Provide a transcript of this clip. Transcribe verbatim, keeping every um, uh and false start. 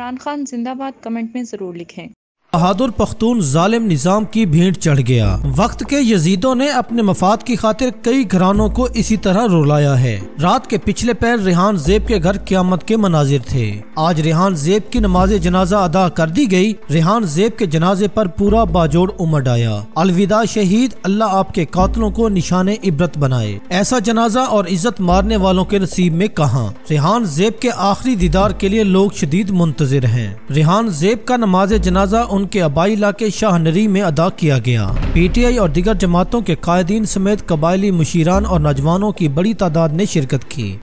इमरान खान जिंदाबाद कमेंट में जरूर लिखें। बहादुर पख्तून जालिम निजाम की भेंट चढ़ गया। वक्त के यजीदों ने अपने मफाद की खातिर कई घरानों को इसी तरह रुलाया है। रात के पिछले पैर रेहान ज़ेब के घर क़यामत के मनाजिर थे। आज रेहान ज़ेब की नमाज जनाजा अदा कर दी गई। रेहान ज़ेब के जनाजे पर पूरा बाजोड़ उमड़ आया। अलविदा शहीद, अल्लाह आपके कातलों को निशाने इबरत बनाए। ऐसा जनाजा और इज्जत मारने वालों के नसीब में कहाँ। रेहान ज़ेब के आखिरी दीदार के लिए लोग शदीद मुंतजिर हैं। रेहान ज़ेब का नमाज जनाजा उनके आबाई इलाके शाहनरी में अदा किया गया। पीटीआई और दीगर जमातों के कायदीन समेत कबायली मुशीरान और नौजवानों की बड़ी तादाद ने शिरकत की।